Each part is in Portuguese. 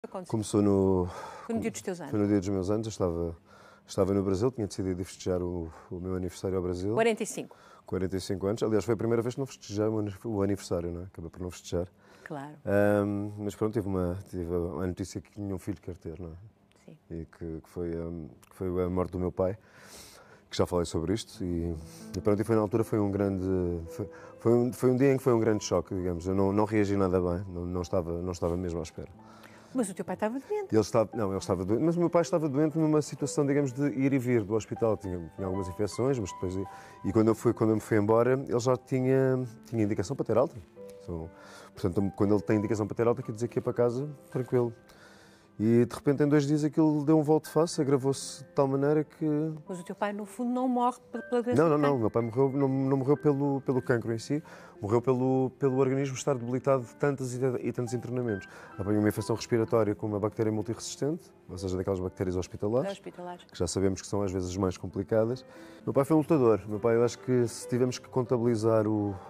Aconteceu. Começou no... Foi no dia dos teus anos. Foi no dia dos meus anos, eu estava no Brasil, tinha decidido ir festejar o meu aniversário ao Brasil. 45. 45 anos. Aliás, foi a primeira vez que não festejei o aniversário, não é? Acabei por não festejar. Claro. Mas pronto, tive a notícia que tinha um filho que quer ter, não é? Sim. E que foi a morte do meu pai, que já falei sobre isto. E pronto, e foi na altura, foi um grande... Foi um dia em que foi um grande choque, digamos. Eu não reagi nada bem, não estava mesmo à espera. Mas o teu pai estava doente. Ele estava doente, mas o meu pai estava doente numa situação, digamos, de ir e vir do hospital. Tinha algumas infecções, mas depois... E quando eu me fui embora, ele já tinha indicação para ter alta. Portanto, quando ele tem indicação para ter alta, quer dizer que ia para casa tranquilo. E, de repente, em 2 dias, aquilo deu um volto de face, agravou-se de tal maneira que... Mas o teu pai, no fundo, não morre pela doença. Não. O meu pai morreu, não morreu pelo cancro em si, morreu pelo organismo estar debilitado de tantos e tantos internamentos. Apanhou uma infecção respiratória com uma bactéria multiresistente, ou seja, daquelas bactérias hospitalares, que já sabemos que são às vezes as mais complicadas. O meu pai foi um lutador. O meu pai, eu acho que se tivermos que contabilizar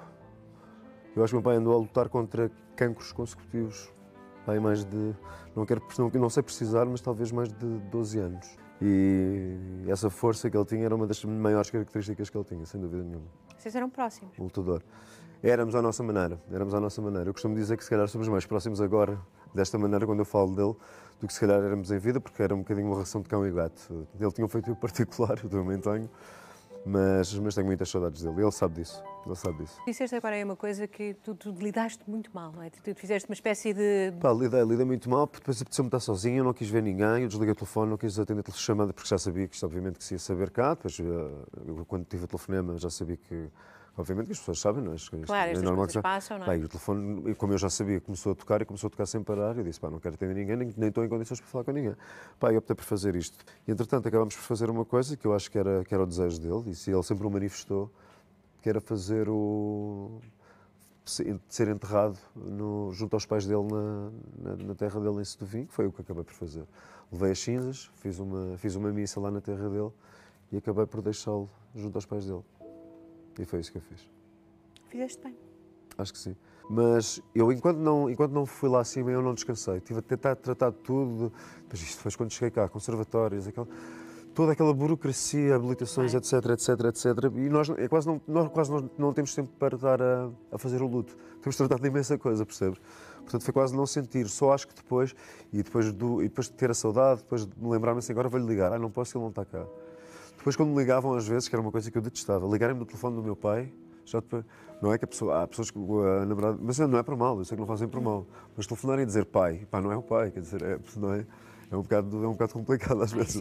Eu acho que o meu pai andou a lutar contra cancros consecutivos. Pai, mais de... Não sei precisar, mas talvez mais de 12 anos. E essa força que ele tinha era uma das maiores características que ele tinha, sem dúvida nenhuma. Vocês eram próximos? O lutador. Éramos à nossa maneira. Eu costumo dizer que se calhar somos mais próximos agora, desta maneira, quando eu falo dele, do que se calhar éramos em vida, porque era um bocadinho uma relação de cão e gato. Ele tinha um feitio particular, eu também tenho, mas tenho muitas saudades dele. Ele sabe disso. Disseste agora aí uma coisa que tu lidaste muito mal, não é? Tu fizeste uma espécie de... Lidei muito mal, porque depois apeteceu-me estar sozinho, eu não quis ver ninguém, eu desliguei o telefone, não quis atender a chamada, porque já sabia que isto obviamente que se ia saber cá. Depois, quando tive o telefonema, já sabia que... Obviamente que as pessoas sabem, não é? Claro, estas coisas passam, não é? O telefone, como eu já sabia, começou a tocar sem parar. Eu disse, não quero atender ninguém, nem estou em condições para falar com ninguém. Eu optei por fazer isto. E, entretanto, acabámos por fazer uma coisa que eu acho que era o desejo dele, e ele sempre o manifestou, que era ser enterrado junto aos pais dele na terra dele em Seduvim, que foi o que acabei por fazer. Levei as cinzas, fiz uma missa lá na terra dele e acabei por deixá-lo junto aos pais dele. E foi isso que eu fiz. Fizeste bem. Acho que sim. Mas eu, enquanto não fui lá acima, eu não descansei. Estive a tentar tratar de tudo. Depois quando cheguei cá, conservatórios, toda aquela burocracia, habilitações, etc. E nós quase não temos tempo para estar a fazer o luto. Temos tratado de imensa coisa, percebes? Portanto, foi quase não sentir. Só acho que depois de ter a saudade, depois de me lembrar-me assim, agora vou-lhe ligar. Não posso, ele não está cá. Depois, quando me ligavam às vezes, que era uma coisa que eu detestava, ligarem-me do telefone do meu pai, já depois, não é que há pessoas que, na verdade, mas não é por mal, eu sei que não fazem por mal, mas telefonarem e dizer pai, não é o pai, quer dizer, não é? É um bocado complicado às vezes.